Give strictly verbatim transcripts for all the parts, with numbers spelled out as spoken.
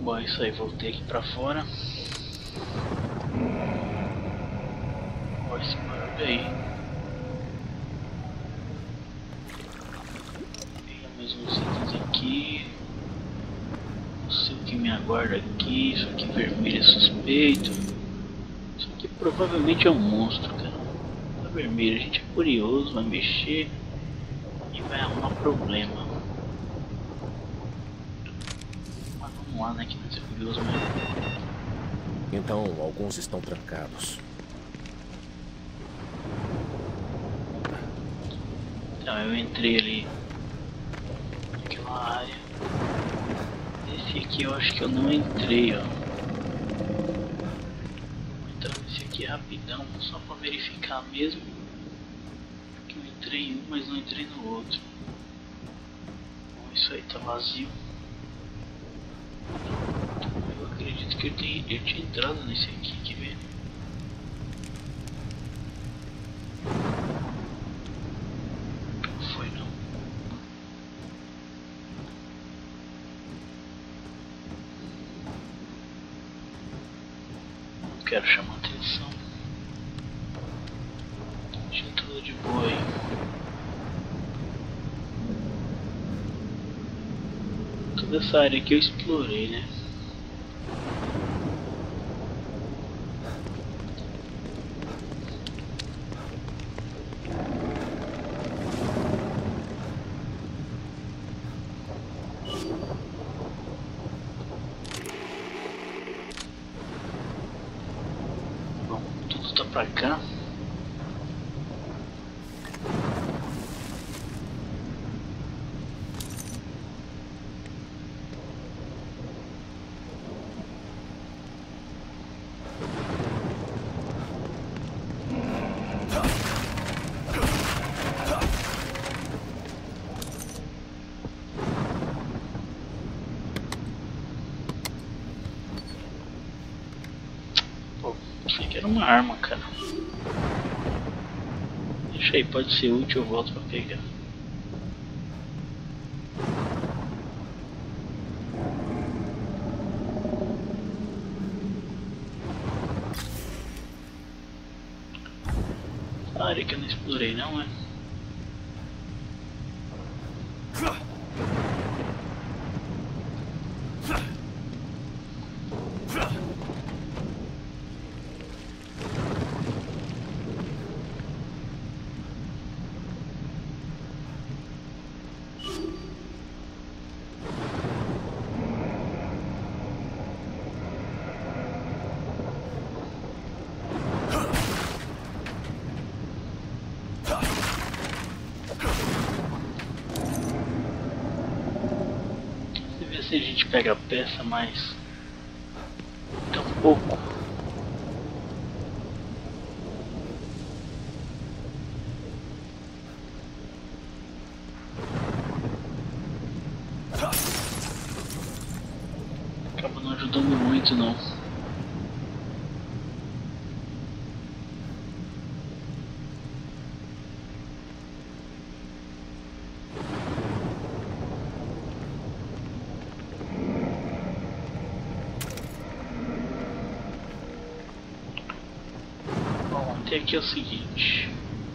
Bom, é isso aí, voltei aqui pra fora. Olha esse barulho aí. Pegar mais uns itens aqui. Não sei o que me aguarda aqui. Isso aqui vermelho é suspeito. Isso aqui provavelmente é um monstro, cara. Tá vermelho, a gente é curioso, vai mexer e vai arrumar problema. Mas vamos lá, né, que nós é curioso mesmo. Então, alguns estão trancados. Então, eu entrei ali naquela área. Esse aqui eu acho que eu não entrei, ó. Vou entrar nesse aqui rapidão, só pra verificar mesmo. Que eu entrei em um, mas não entrei no outro. Bom, isso aí tá vazio. Eu acredito que eu, tenho, eu tinha entrado nesse aqui, quer ver? Não foi não. Não quero chamar atenção. Tinha tudo de boa aí. Toda essa área aqui eu explorei, né? Bom, tudo tá pra cá. Achei que era uma arma, cara. Deixa aí, pode ser útil, eu volto pra pegar. Essa área que eu não explorei não, é? Se a gente pega a peça, mas tão pouco. Acaba não ajudando muito não. Até aqui é o seguinte.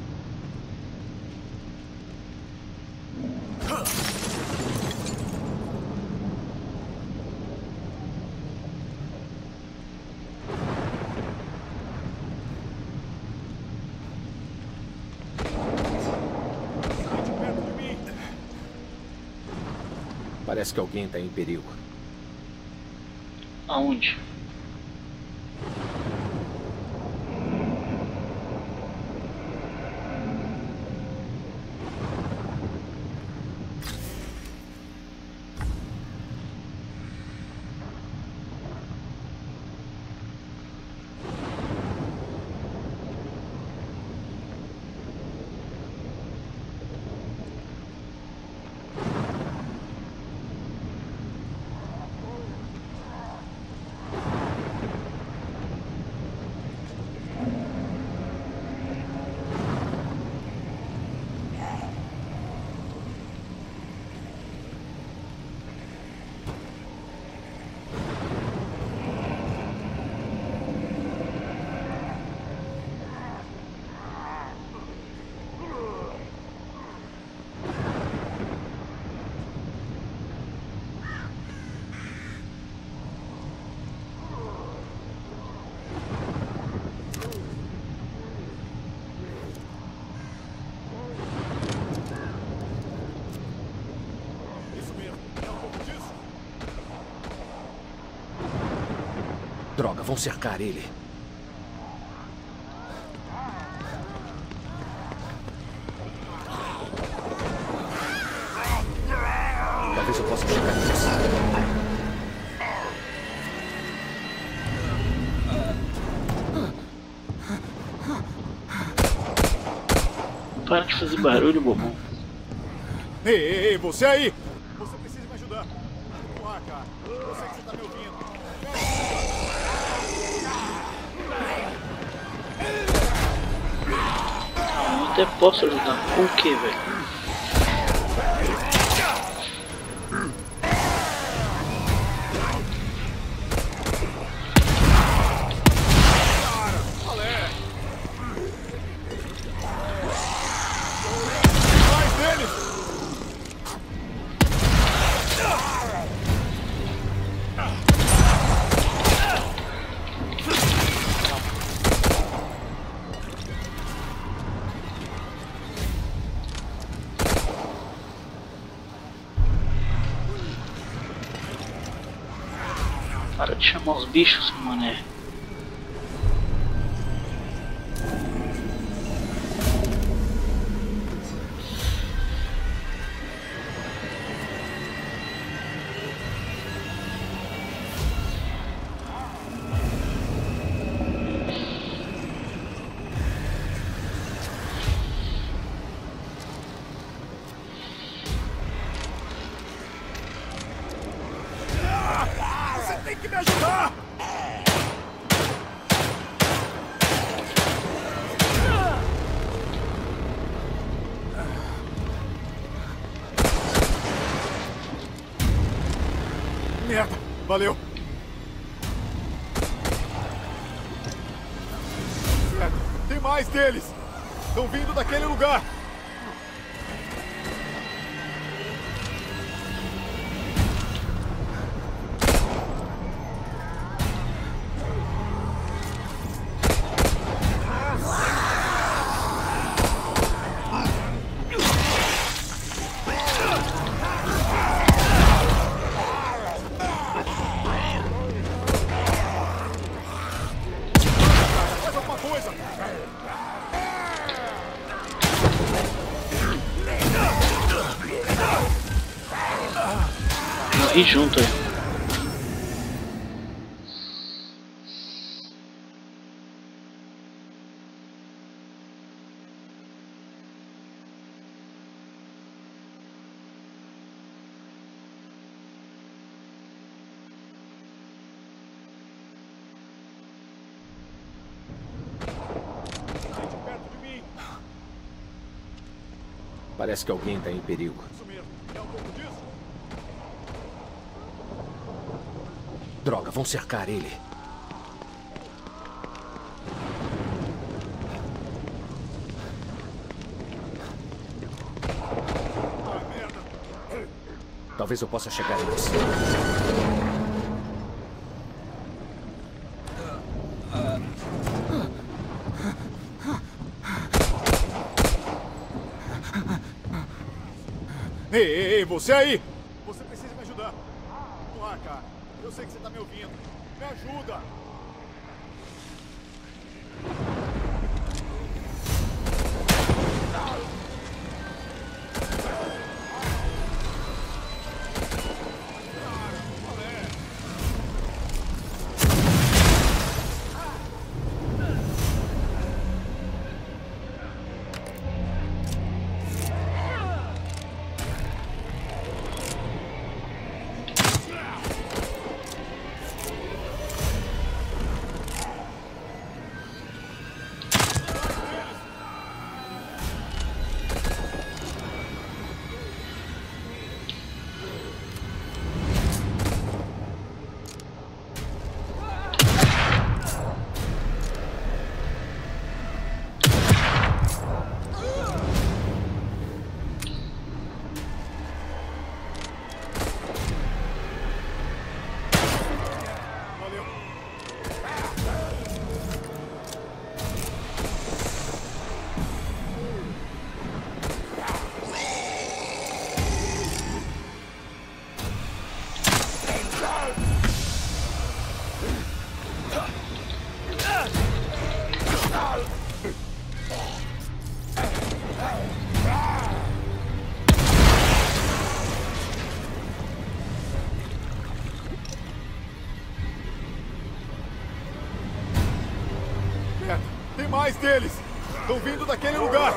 Parece que alguém está em perigo. Aonde? Droga, vão cercar ele. Talvez eu possa chegar nisso. Para de fazer barulho, bobão. Ei, ei, ei, você aí! Você precisa me ajudar. Vamos lá, cara. Eu sei que você tá me ouvindo. Eu até posso ajudar. Com o que, velho? Para de chamar os bichos, mané. Tem que me ajudar! Merda! Valeu! Tem mais deles! Estão vindo daquele lugar! Morri junto aí. Parece que alguém está em perigo. Isso mesmo. É um pouco disso? Droga, vão cercar ele. Ah, merda. Talvez eu possa chegar neles. Ei, ei, ei, você aí! Você precisa me ajudar. Vamos lá, cara. Eu sei que você tá me ouvindo. Me ajuda! mais deles! Estão vindo daquele lugar!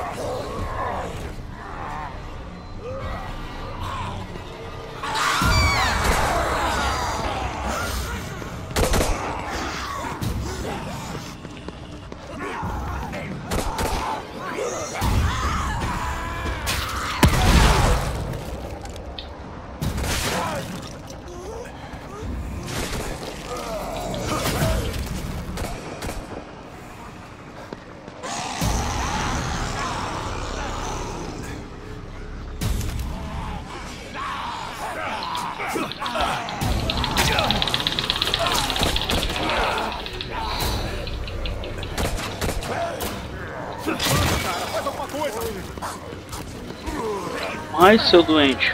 Ai, seu doente.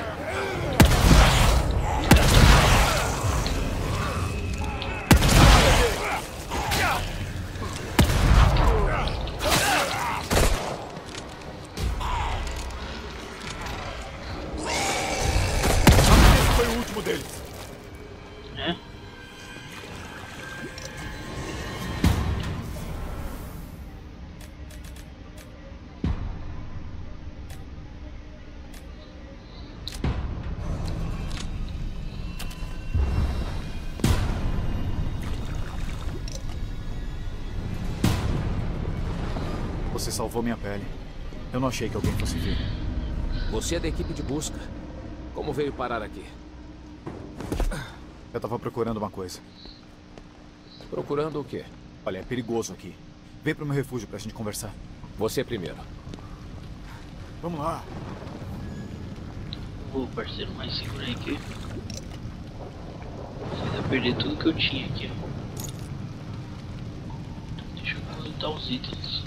Esse foi o último deles. É? Você salvou minha pele. Eu não achei que alguém fosse vir. Você é da equipe de busca. Como veio parar aqui? Eu tava procurando uma coisa. Procurando o quê? Olha, é perigoso aqui. Vem pro meu refúgio pra gente conversar. Você primeiro. Vamos lá. Ô, parceiro, mais segura aí aqui. Você vai perder tudo que eu tinha aqui, ó. Então, deixa eu coletar os itens.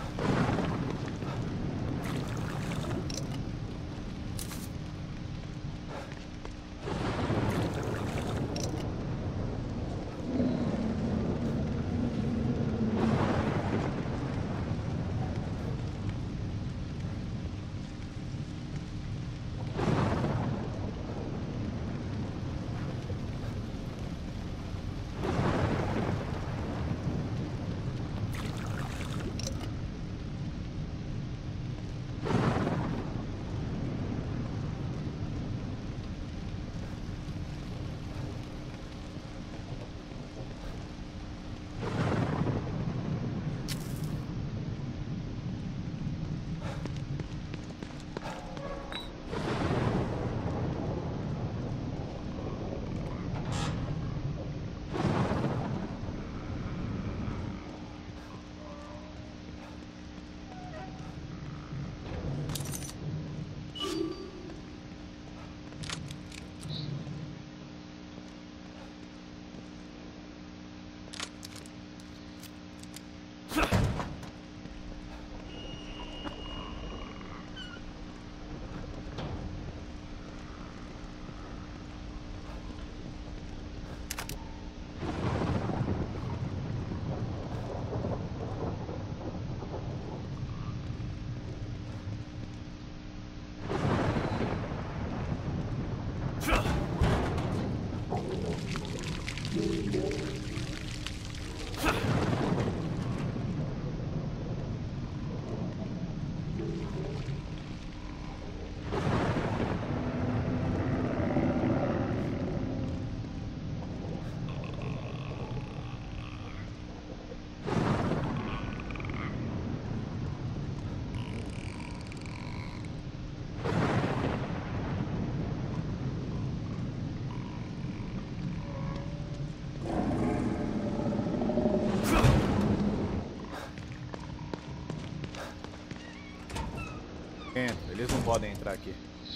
Entra, eles não podem entrar aqui.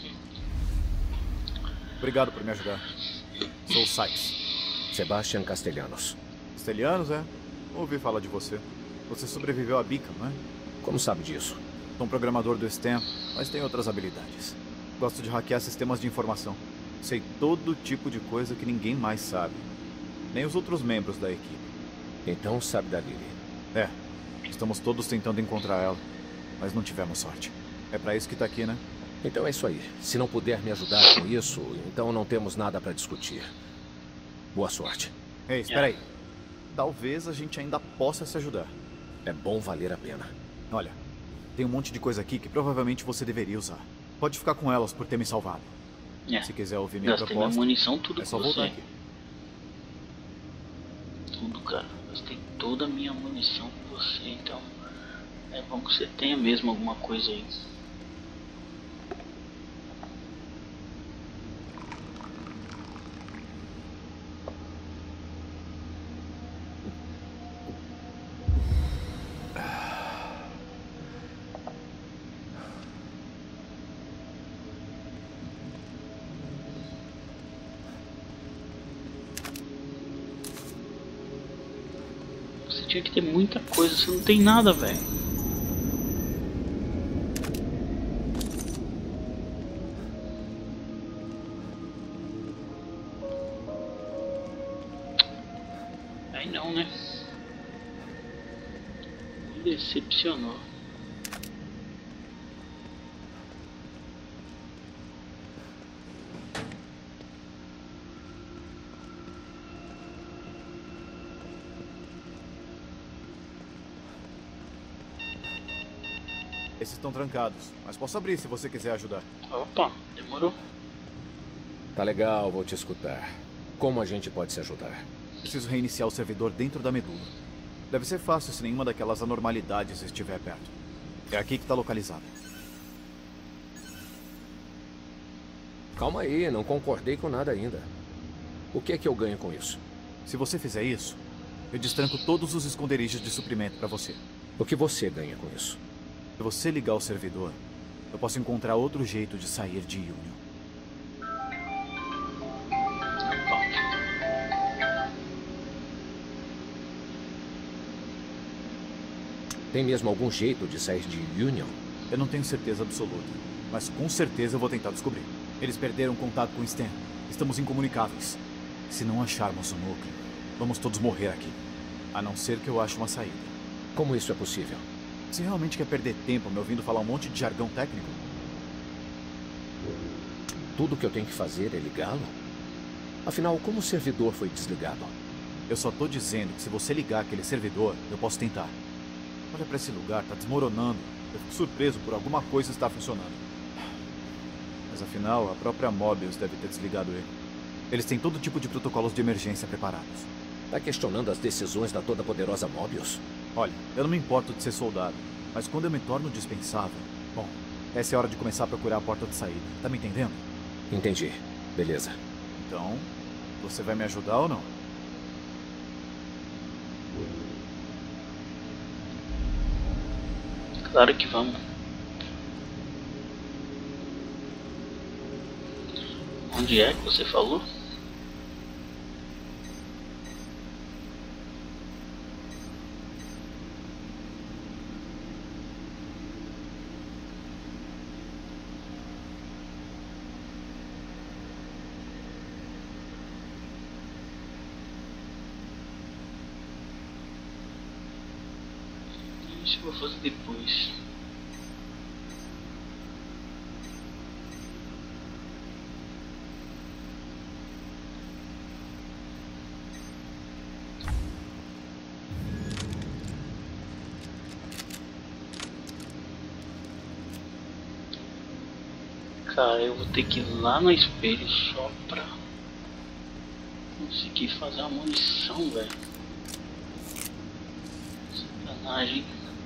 Obrigado por me ajudar. Sou o Sykes. Sebastian Castellanos. Castellanos, é? Ouvi falar de você. Você sobreviveu a Beacon, não é? Como sabe disso? Sou um programador do STEM, mas tenho outras habilidades. Gosto de hackear sistemas de informação. Sei todo tipo de coisa que ninguém mais sabe. Nem os outros membros da equipe. Então sabe da Lily. É. Estamos todos tentando encontrar ela, mas não tivemos sorte. É pra isso que tá aqui, né? Então é isso aí. Se não puder me ajudar com isso, então não temos nada pra discutir. Boa sorte. Ei, espera aí. Talvez a gente ainda possa se ajudar. É bom valer a pena. Olha, tem um monte de coisa aqui que provavelmente você deveria usar. Pode ficar com elas por ter me salvado. É, Se quiser ouvir minha gastei minha proposta, munição, tudo é só com voltar você. aqui. Tudo, cara. Gastei toda a minha munição com você, então é bom que você tenha mesmo alguma coisa aí. Você tinha que ter muita coisa, você não tem nada, velho. Aí não, né? Me decepcionou. Esses estão trancados, mas posso abrir se você quiser ajudar. Opa, demorou. Tá legal, vou te escutar. Como a gente pode se ajudar? Preciso reiniciar o servidor dentro da medula. Deve ser fácil se nenhuma daquelas anormalidades estiver perto. É aqui que está localizado. Calma aí, não concordei com nada ainda. O que é que eu ganho com isso? Se você fizer isso, eu destranco todos os esconderijos de suprimento para você. O que você ganha com isso? Se você ligar o servidor, eu posso encontrar outro jeito de sair de Union. Tem mesmo algum jeito de sair de Union? Eu não tenho certeza absoluta, mas com certeza eu vou tentar descobrir. Eles perderam contato com Stan. Estamos incomunicáveis. Se não acharmos o núcleo, vamos todos morrer aqui. A não ser que eu ache uma saída. Como isso é possível? Você realmente quer perder tempo me ouvindo falar um monte de jargão técnico? Tudo que eu tenho que fazer é ligá-lo? Afinal, como o servidor foi desligado? Eu só tô dizendo que se você ligar aquele servidor, eu posso tentar. Olha pra esse lugar, tá desmoronando. Eu fico surpreso por alguma coisa estar funcionando. Mas afinal, a própria Mobius deve ter desligado ele. Eles têm todo tipo de protocolos de emergência preparados. Tá questionando as decisões da toda-poderosa Mobius? Olha, eu não me importo de ser soldado, mas quando eu me torno dispensável... Bom, essa é a hora de começar a procurar a porta de saída. Tá me entendendo? Entendi. Beleza. Então, você vai me ajudar ou não? Claro que vamos. Onde é que você falou? Isso eu vou fazer depois. Cara, eu vou ter que ir lá no espelho só pra conseguir fazer a munição, velho. Sacanagem.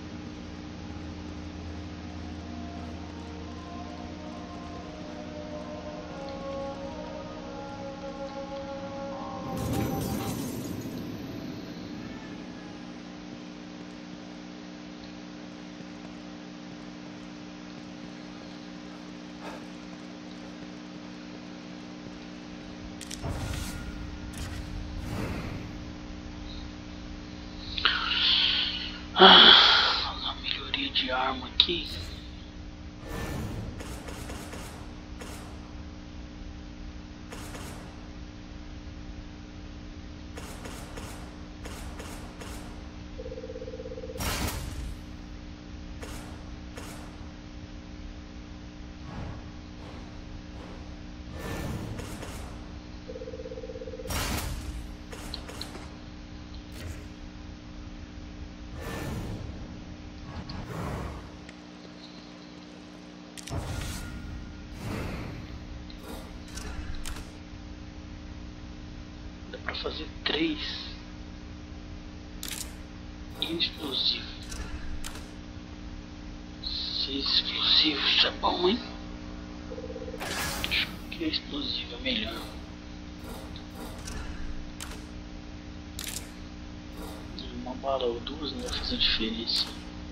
Ah, uma melhoria de arma aqui. fazer três. E explosivo. Seis explosivos, isso é bom, hein? Acho que é explosivo é melhor. Uma bala ou duas não vai fazer diferença.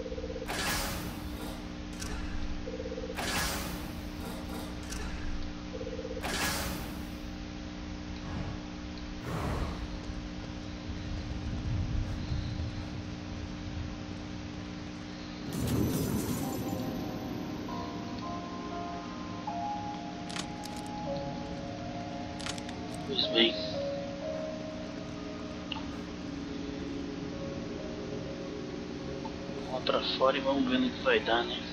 Pois bem, vamos lá pra fora e vamos ver no que vai dar, né?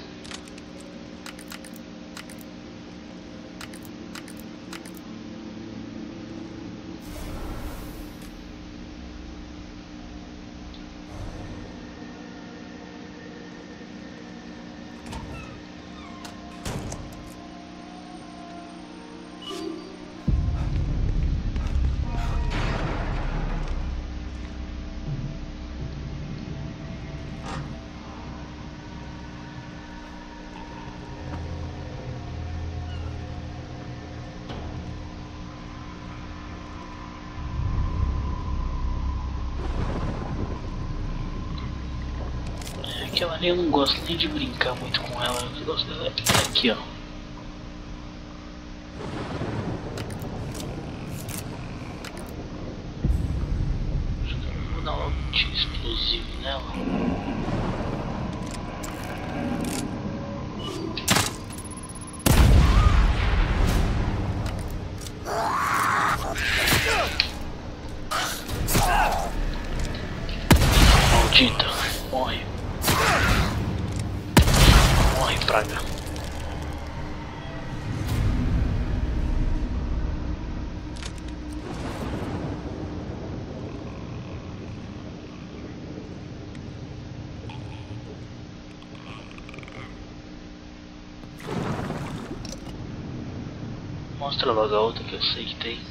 Aquela ali eu não gosto nem de brincar muito com ela, eu gosto dela aqui, ó. Vou dar logo um tiro explosivo nela. Maldita, morre. Morre, praga. Mostra logo a outra que eu sei que tem.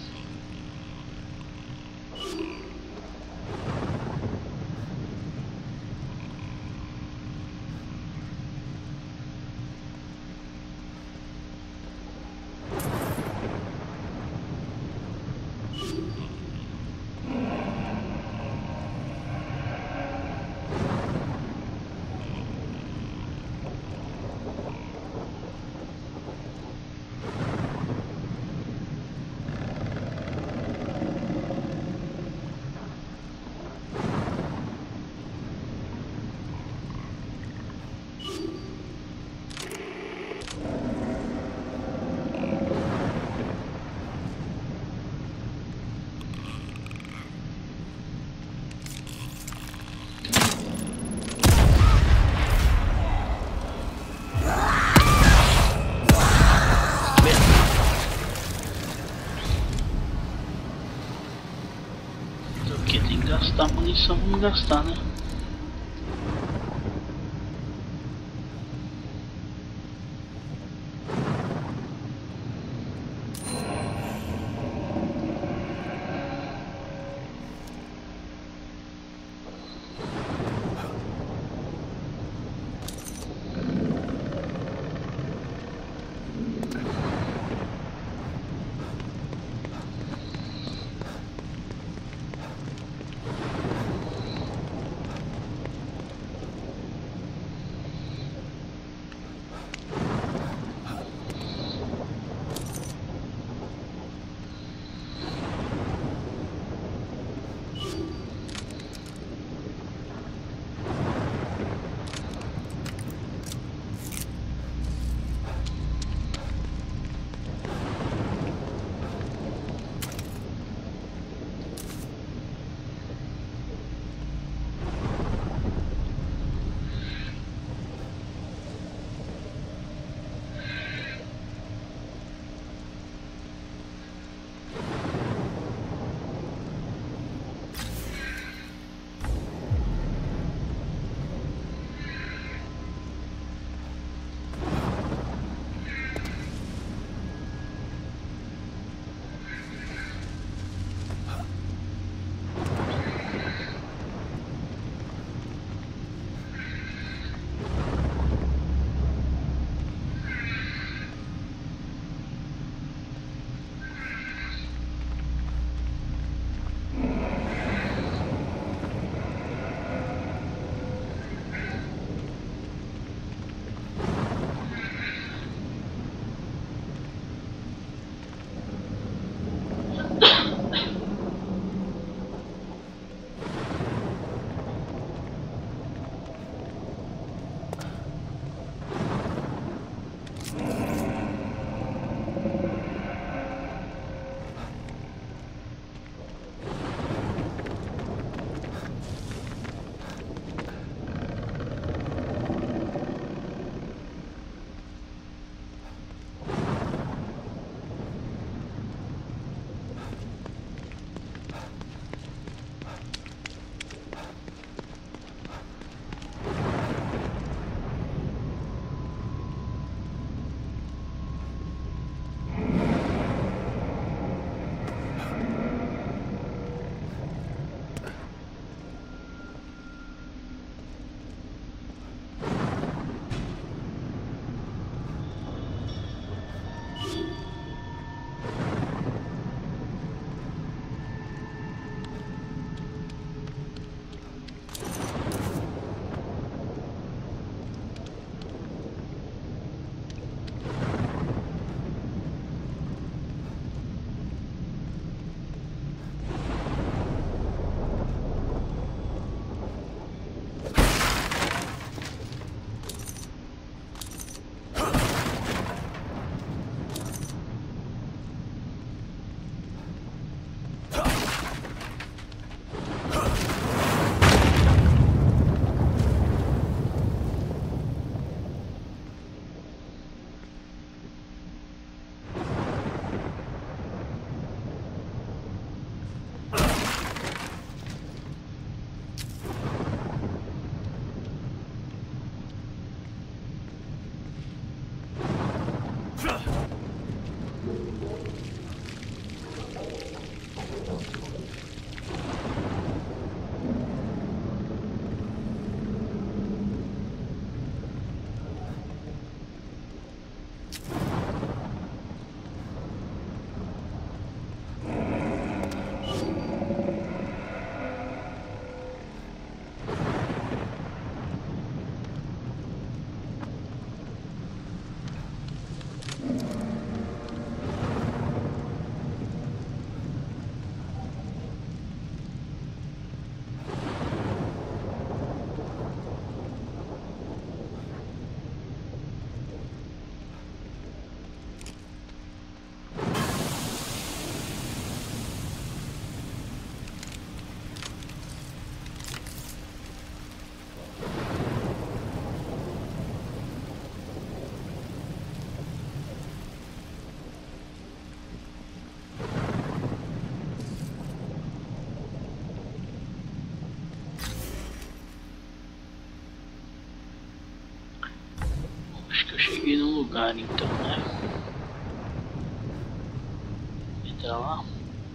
Porque tem que gastar munição, vamos gastar, né? lugar então, né? Entra lá.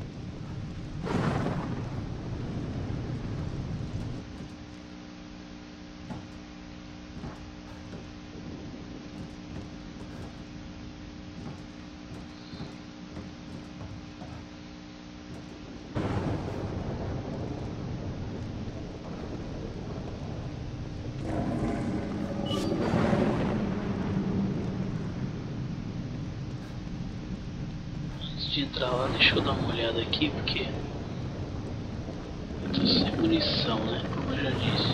De entrar lá, deixa eu dar uma olhada aqui, porque eu tô sem munição, né? Como eu já disse.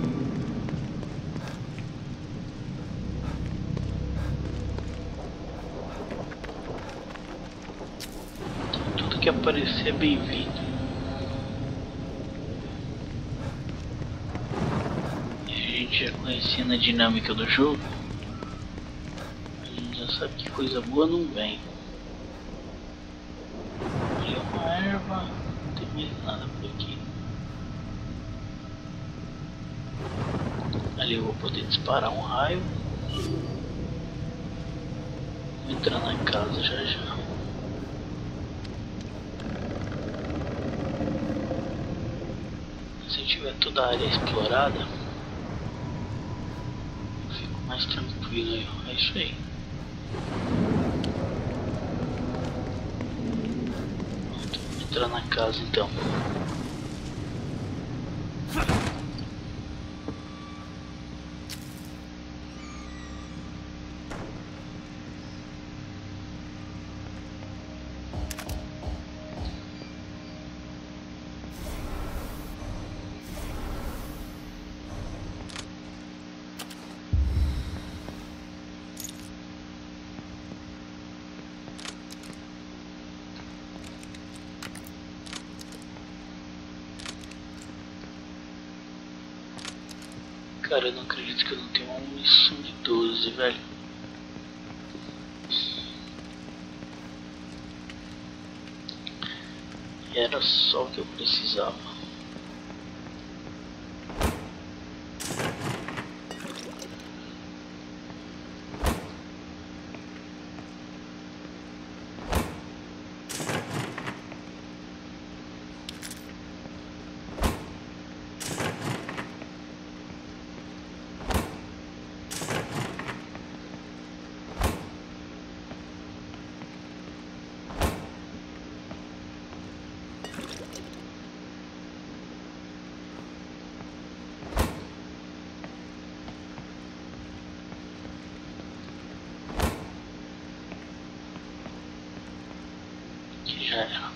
Então, tudo que aparecer é bem-vindo. E a gente já conhecendo a dinâmica do jogo, a gente já sabe que coisa boa não vem. Erva, não tem mais nada por aqui. Ali eu vou poder disparar um raio. Vou entrar na casa já já. Se tiver toda a área explorada, eu fico mais tranquilo aí. É isso aí. Entrar na casa então. Cara, eu não acredito que eu não tenho uma munição de doze, velho. Era só o que eu precisava. Já era.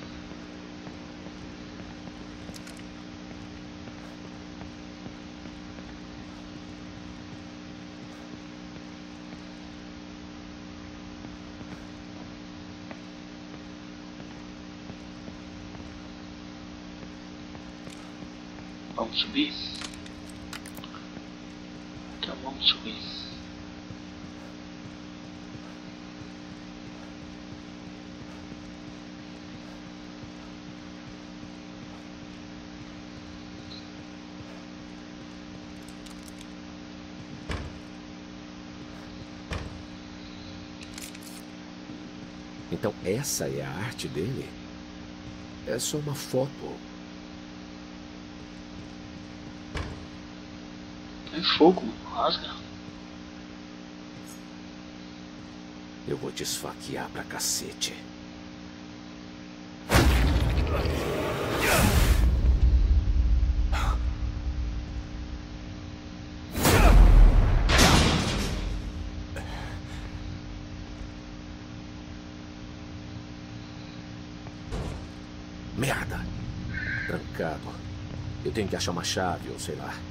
Vamos subir? Então vamos subir. Então essa é a arte dele? É só uma foto. Tem fogo, rasga. Eu vou te esfaquear pra cacete. Merda! Trancado. Eu tenho que achar uma chave ou sei lá.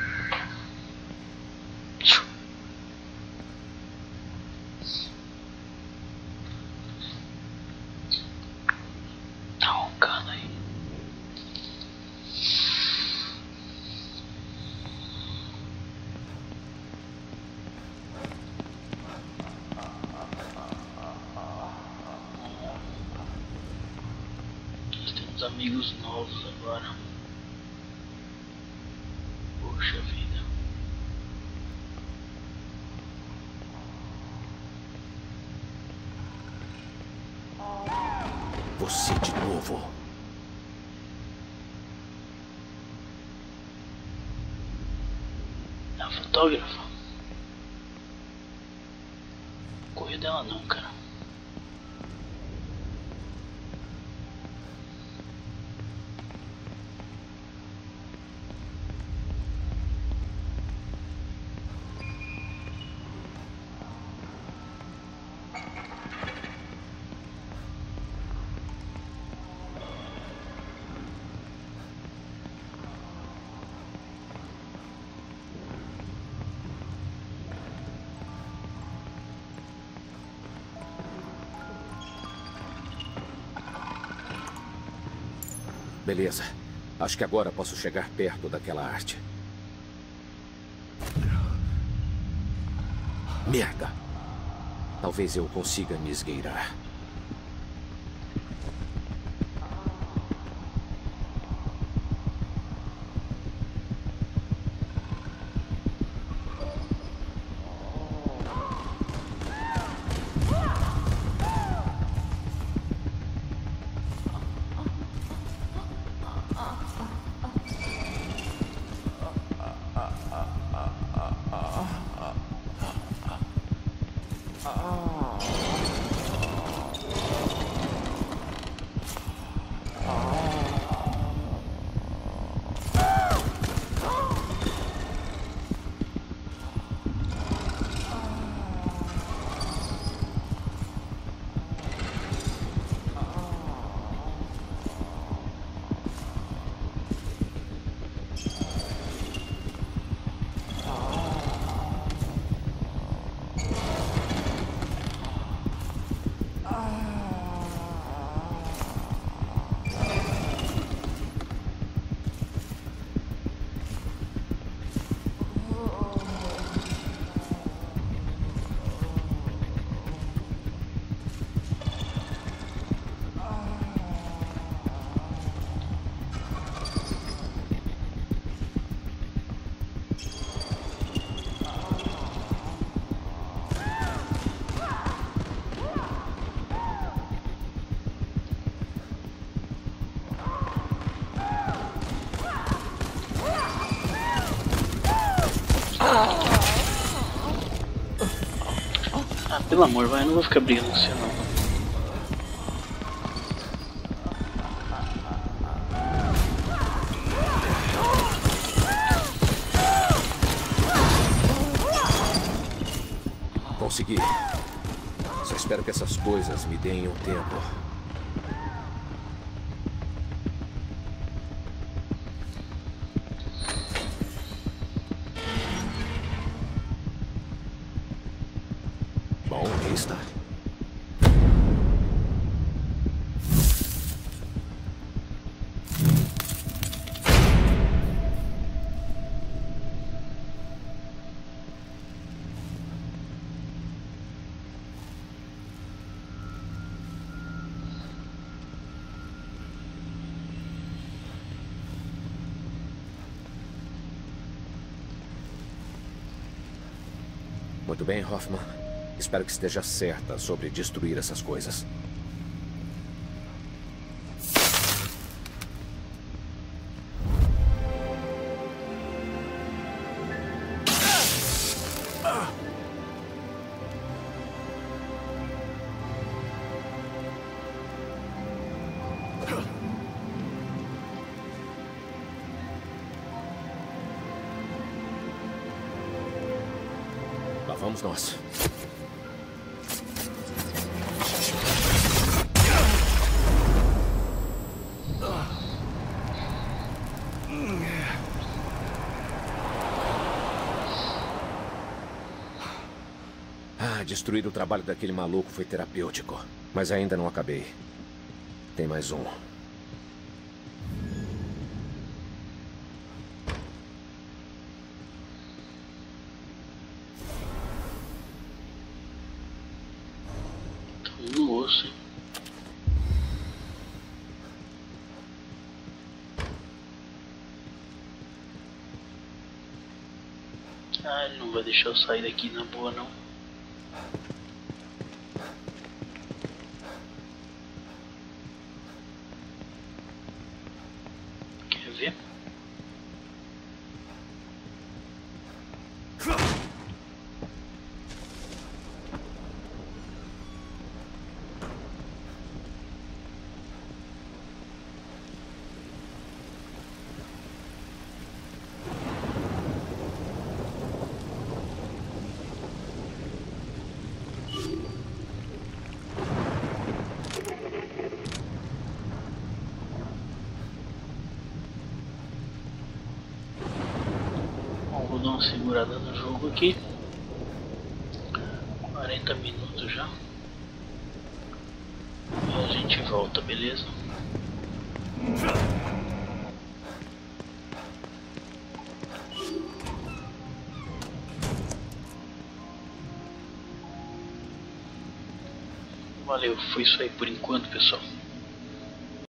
Tá roncando aí. Nós temos amigos novos agora. Poxa vida. você de novo. A fotógrafa. Correio dela não, cara. Beleza. Acho que agora posso chegar perto daquela arte. Merda! Talvez eu consiga me esgueirar. Ah, pelo amor, vai, eu não vou ficar brigando com você não. Consegui. Só espero que essas coisas me deem um tempo. Bom, aí está. Muito bem, Hoffman. Espero que esteja certa sobre destruir essas coisas. Lá vamos nós. Ah, destruir o trabalho daquele maluco foi terapêutico. Mas ainda não acabei. Tem mais um. No osso, hein? Ah, ele não vai deixar eu sair daqui na boa, não. ver. Vou dar uma segurada no jogo aqui. quarenta minutos já. E a gente volta, beleza? Valeu, foi isso aí por enquanto, pessoal.